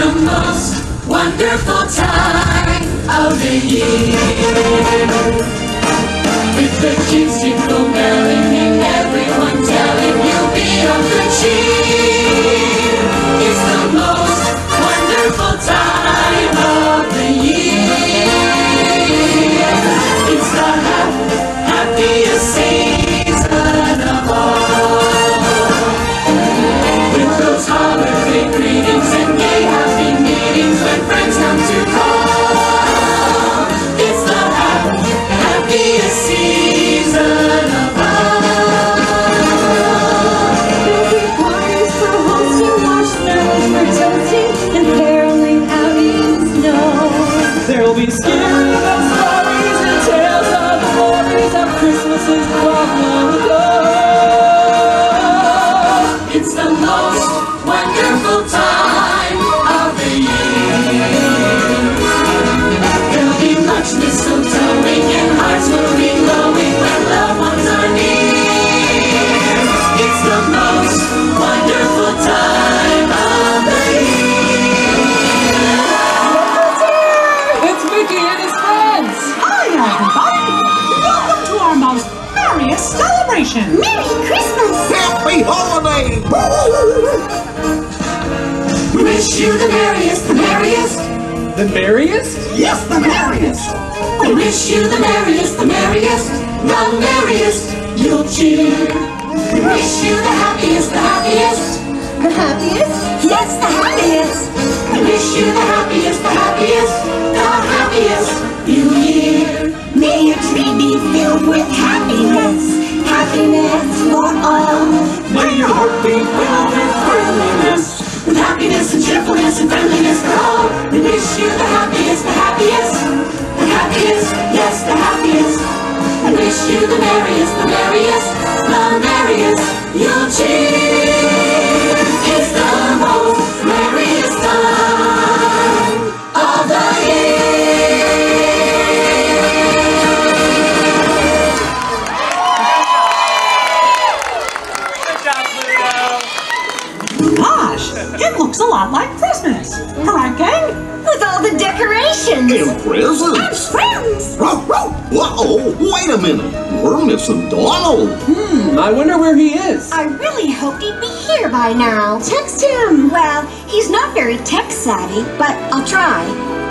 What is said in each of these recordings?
the most wonderful time of the year. With the kids jingle belling and everyone telling you'll be on the cheer. It's the most wonderful time of the year. It's the happiest season of all. With those holiday greetings and gay happy meetings when friends come to call. It's the happiest season of all. There'll be parties for hosting, marshmallows for toasting, and caroling out in the snow. There'll be scary ghost stories and tales of the glories of Christmases long, long ago. It's the most wonderful time of the year. There'll be much mistletoeing and hearts will be glowing when loved ones are near. It's the most wonderful time of the year. It's Mickey and his friends. Hi, everybody! Welcome to our most merriest celebration! Merry Christmas! Happy holidays! We wish you the merriest, the merriest. The merriest? Yes, the merriest! We wish you the merriest, the merriest, the merriest. You'll cheer. We wish you the happiest, the happiest. The happiest? Yes, the happiest! We wish you the happiest, the happiest, the happiest New Year. May your tree be filled with happiness, happiness for all. May your heart be filled with friendliness. With happiness and cheerfulness and friendliness for all. We wish you the happiest, the happiest, the happiest, yes, the happiest. We wish you the merriest, the merriest, the merriest. You'll cheer. It's the most merriest time of the Gosh, it looks a lot like Christmas. Right, gang? With all the decorations! And presents! Friends! Uh-oh, wait a minute. We're missing Donald. I wonder where he is. I really hoped he'd be here by now. Text him! Well, he's not very tech-savvy, but I'll try.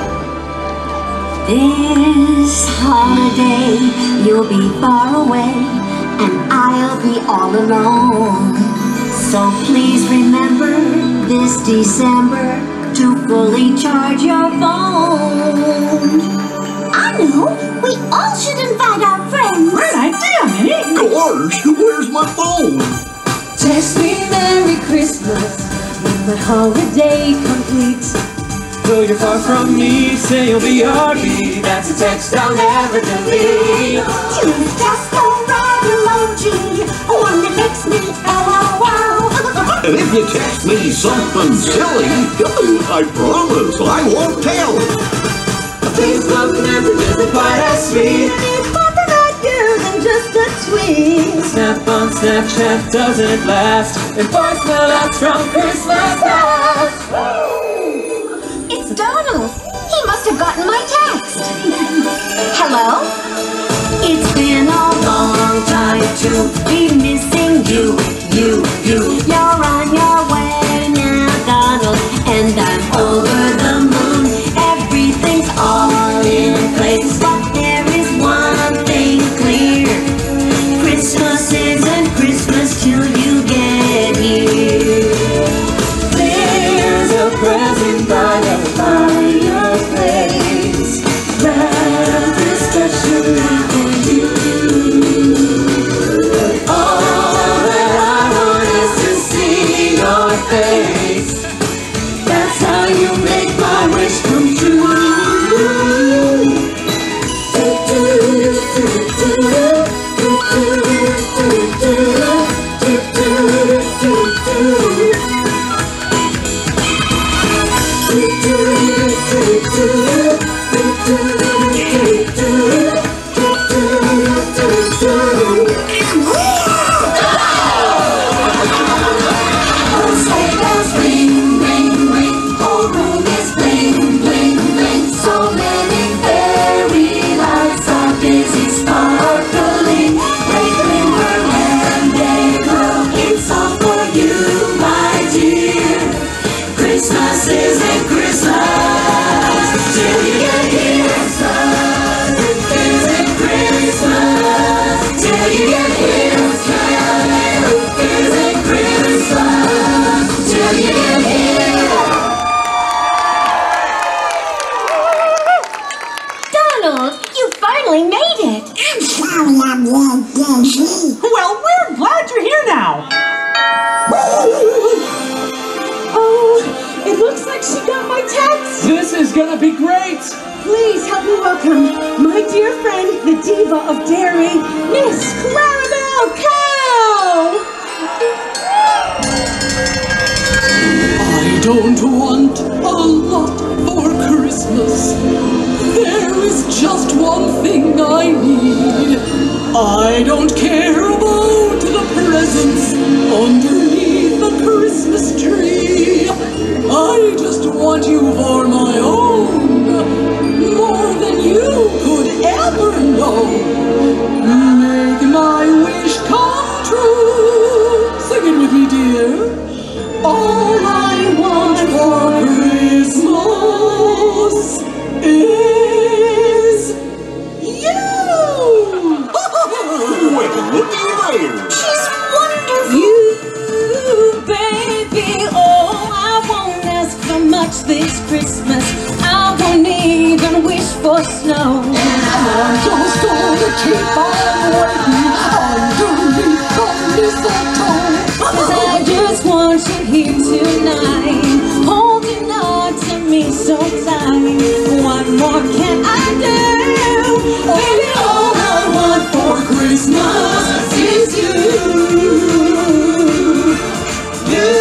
This holiday, you'll be far away, and I'll be all alone. So please remember this December to fully charge your phone. I know! We all should invite our friends! Great idea, Minnie! Gosh, where's my phone? Text me Merry Christmas when the holiday completes. Though you're far from me, say you'll be RB. That's a text I'll never delete. Choose just the right emoji, one that makes me LOL. And if you text me something silly, I promise I won't tell. Please love never isn't quite as sweet. But they're not you than just a tweet. Snap on Snapchat doesn't last, and voicemail lasts from Christmas past. It's Donald. He must have gotten my text. Hello? It's been a long time to be missing you. You're on your way now, Donald, and I'm over the moon. Everything's all in place, but there is one thing clear. Christmas isn't Christmas till you get here. There's a present by the fireplace wrapped especially for you. But all that I want is to see your face. That's how you make my wish come true. Those sleigh bells ring. looks like she got my text. This is gonna be great. Please help me welcome my dear friend, the diva of dairy, Miss Clarabelle Cow. I don't want a lot for Christmas. There is just one thing I need. I don't care about the presents underneath the Christmas tree. I just want you for my own, more than you could ever know. Make my wish come true. Sing it with me, dear. All I want for Christmas is you! Well, looky there. She's wonderful. You, baby, oh, I won't ask for much this Christmas. I won't even wish for snow. I'm just gonna keep on waiting underneath the mistletoe. 'Cause I just want you here tonight, holding on to me so tight. What more can I do? Baby, all I want for Christmas is you. You,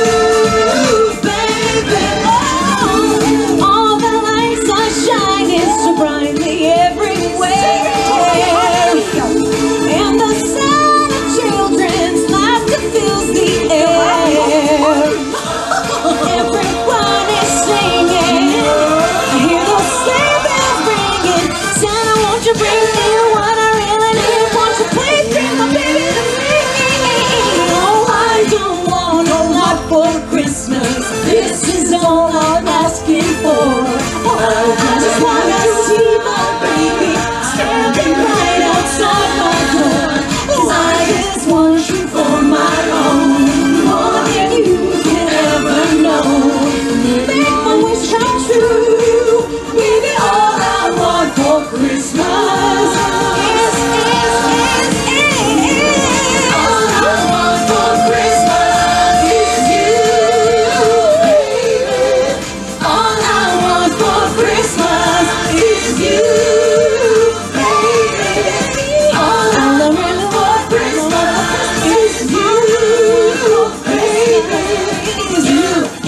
baby, oh, all the lights are shining so brightly everywhere. And the sound of children's laughter fills the air. Everyone is singing. I hear those sleigh bells ringing. Santa, won't you bring me what I really need? Won't you please bring my baby to me? Oh, I don't want a lot for Christmas. This is all I'm asking for. I just wanna see my baby standing right outside my door. 'Cause I just want you for my own, more than you can ever know. Make my wish come true, baby. All I want for Christmas is all I want for Christmas is you, baby. All I want for Christmas is you, baby. All I really want for Christmas is you, baby. Is you.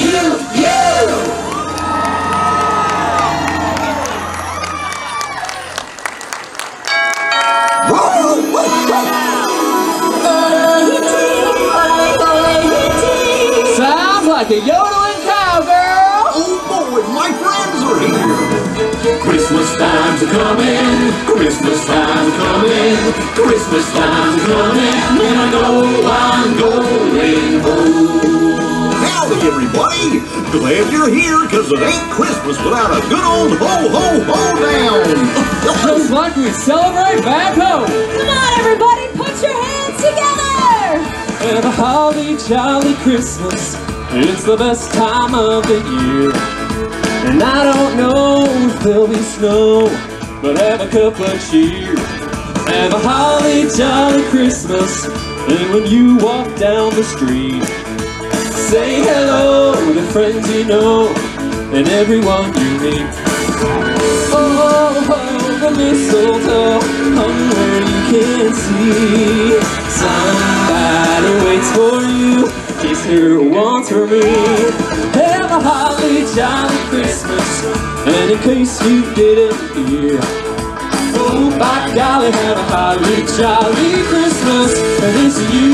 Sounds like a yodeling cowgirl. Oh boy, my friends are here. Christmas time's a-coming, Christmas time's a-coming, Christmas time's a-coming, and I know I'm going home. Howdy, everybody. Glad you're here, because it ain't Christmas without a good old ho-ho-ho down. Just like we celebrate back home. Come on, everybody, put your hands together. And a holly jolly Christmas, it's the best time of the year. And I don't know if there'll be snow, but have a cup of cheer. Have a holly jolly Christmas, and when you walk down the street, say hello to friends you know, and everyone you meet. Oh, the mistletoe hung where you can see. Somebody waits for you, he's here once for me. Have a holly jolly Christmas, and in case you didn't hear, oh by golly, have a holly jolly Christmas, and it's you.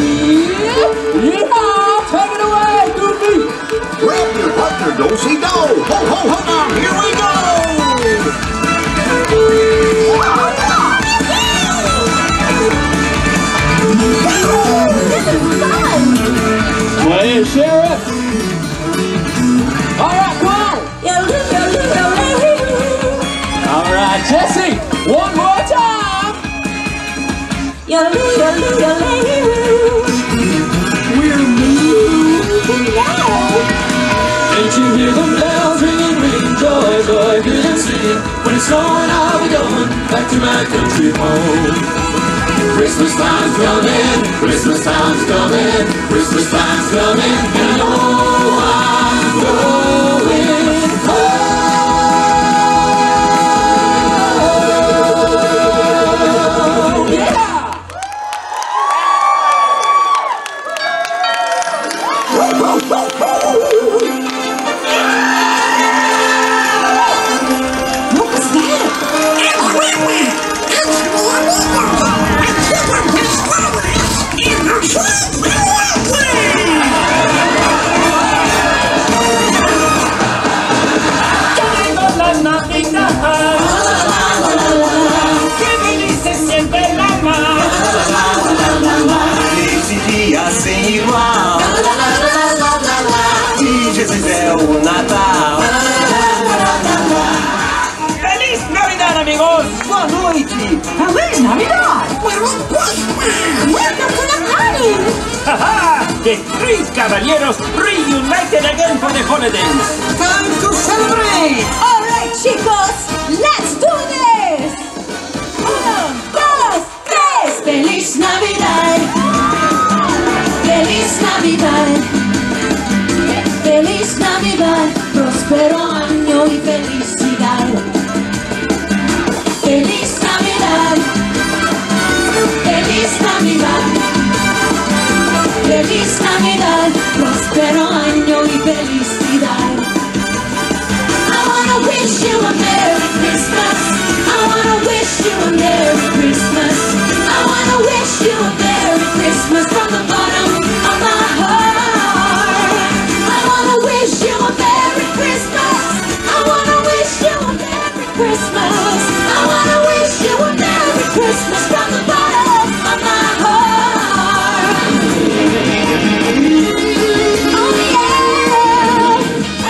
Yeah, take it away, Goofy. Grab your partner, do-si-do. Ho-ho-ho, now here we go. This is fun. Play it, Sheriff. All right, come on. All right, Jesse, one more time. We're moving now. Can't you hear the bells ringing, ringing, joy, joy, good and singing? When it's snowing, I'll be going back to my country home. Christmas time's coming, Christmas time's coming, Christmas time's coming, and I know I'm going. Sem igual, e Jesus é o Natal. Feliz Navidad, amigos! Boa noite! Feliz Navidad! Welcome to the party! Haha! The three caballeros reunited again for the holidays. Time to celebrate! All right, chicos, let's do this! 1, 2, 3! Feliz Navidad. Feliz Navidad. Feliz Navidad. Próspero año y felicidad. Feliz Navidad. Feliz Navidad. Feliz Navidad. Próspero año y felicidad. I wanna wish you a Merry Christmas. I wanna wish you a Merry Christmas. I wanna wish you a Merry Christmas from the bottom of my heart. I wanna wish you a Merry Christmas. I wanna wish you a Merry Christmas. I wanna wish you a Merry Christmas from the bottom of my heart. Oh yeah.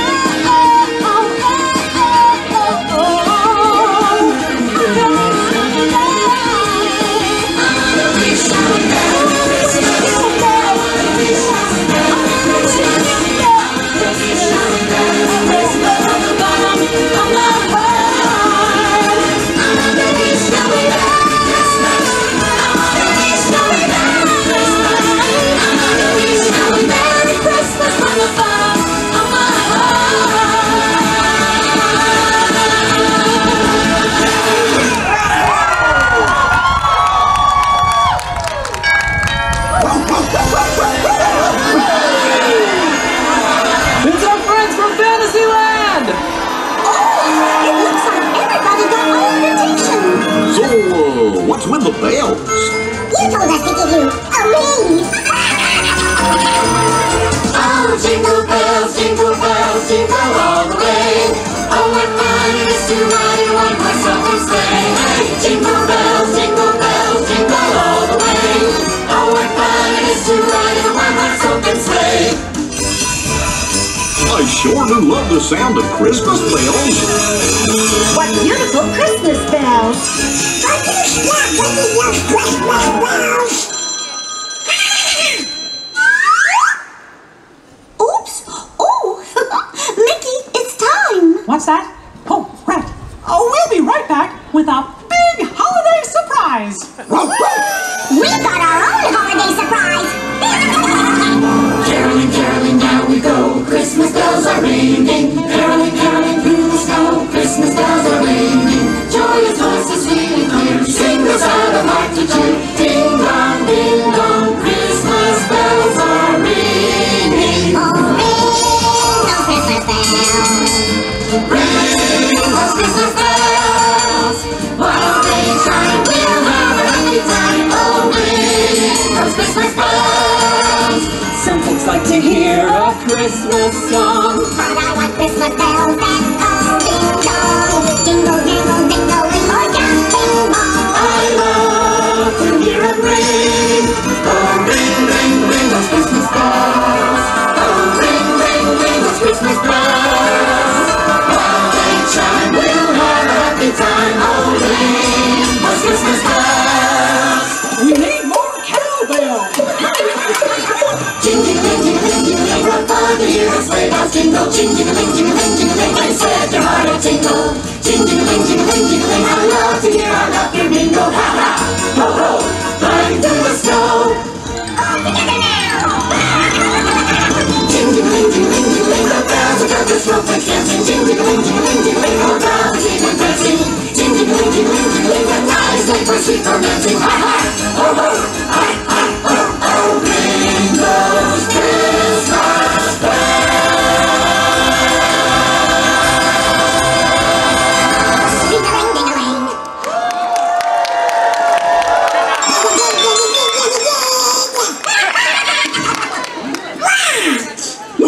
It's our friends from Fantasyland! Oh, it looks like everybody got our invitation. So, what's with the bells? You told us to give you a ring. Oh, jingle bells, jingle all the way. Oh, what fun it is to ride in one horse open sleigh. Hey, jingle bells, jingle all the way. Oh, what fun it is to ride in a one horse open sleigh. I sure do love the sound of Christmas bells. What beautiful Christmas bells! Oops! Oh, Mickey, it's time. What's that? Oh, right. Oh, we'll be right back with a big holiday surprise. We got our own holiday surprise. Caroling, caroling, now we go. Christmas bells are ringing. Caroling, caroling through the snow. Christmas bells are ringing. Joyous voices sweet and clear. Sing us out of heart to cheer. Ding dong, Christmas bells are ringing. Oh, ring those Christmas bells. Ring those Christmas bells. While they chime, we'll have a happy time. Oh, ring those Christmas bells. Some folks like to hear a Christmas song. But I like Christmas bells that call ding dong. Jingle, jingle, jingle, ring or just bing bong. I love to hear it ring. Oh, ring those Christmas bells. Oh, ring those Christmas bells. While they chime, we'll have a happy time. Oh, ring those Christmas bells. We need more cowbells. Jingling, what fun to hear the sleigh bells jingle. Jingling, and set your heart a tingle. Jingling, I love to hear our laughter mingle. Ha ha, ho ho, flying through the snow. All together now. Jingling, the bells are just trumpets dancing. Jingling, all down the street and dancing. Jingling, the night is late for sweet romancing. Ha ha, ho ho, ho, ring those Christmas bells.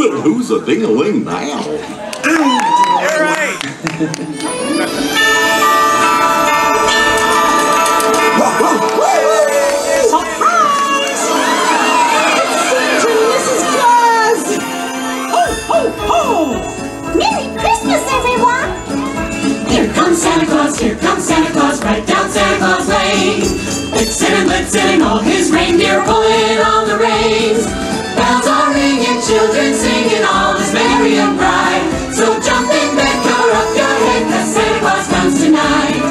Well, who's a ding-a-ling now? You're right. Surprise! It's Santa and Mrs. Claus! Ho, ho, ho! Merry Christmas, everyone! Here comes Santa Claus, right down Santa Claus Lane. Blitzen and Blitzen and all his reindeer pulling on the reins. Bells are ringing, children singing, all is merry and bright. So jump in bed, cover up your head, 'cause Santa Claus comes tonight.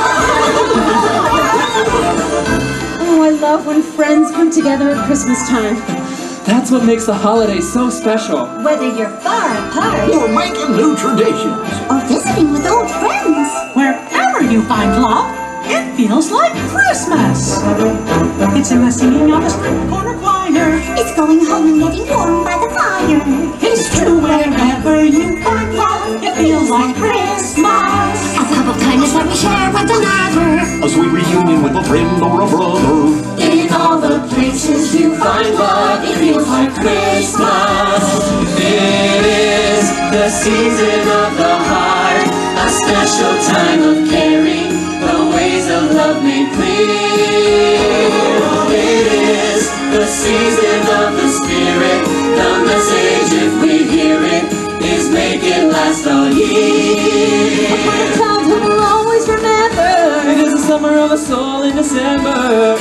Oh, I love when friends come together at Christmas time. That's what makes the holiday so special. Whether you're far apart We're making new traditions. or visiting with old friends, Wherever you find love, it feels like Christmas. It's in the singing of the street corner choir. it's going home and getting warm by the fire. It's true wherever you find love, it feels like Christmas. A cup of kindness that we share with another. A sweet reunion with a friend or a brother. In all the places you find love, it feels like Christmas. It is the season of the heart, a special time of caring, the ways of love made clear. It is the season of the spirit, the message, if we hear it, is make it last all year. My childhood will always remember. It is the summer of a soul in December.